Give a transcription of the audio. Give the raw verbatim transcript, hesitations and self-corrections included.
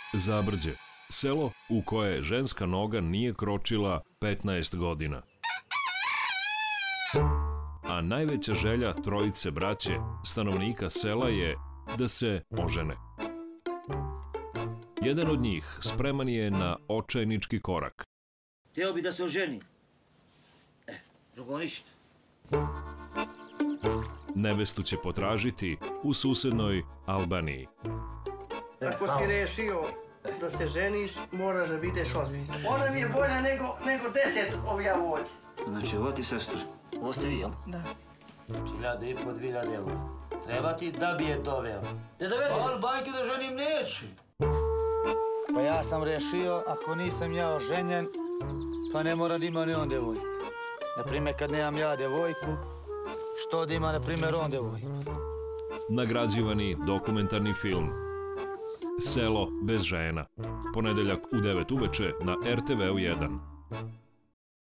Zabrđe, selo u koje ženska noga nije kročila petnaest godina. A najveća želja trojice braće, stanovnika sela, je da se ožene. Jedan od njih spreman je na očajnički korak. Hteo bi da se oženi. E, drugo ništa. Nevestu će potražiti u susednoj Albaniji. Ako si rešio da se ženiš, moraš da budeš ozbiljna. Ona mi je bolja nego, nego deset ovija vođe. Znači, ovo ti sestra. Ovo ste vi, jel? Da. Hiljada i po, dvije hiljade eura. Treba ti da bi je doveo. Da dovede? Ali bajke da ženim neće. Pa ja sam rešio, ako nisam ja oženjen, pa ne mora da ima ni on devojku. Naprimjer, kad nemam ja devojku, što da ima, naprimjer, on devojku. Nagrađivani dokumentarni film Selo bez žena. Ponedeljak u devet uveče na er te ve u jedan.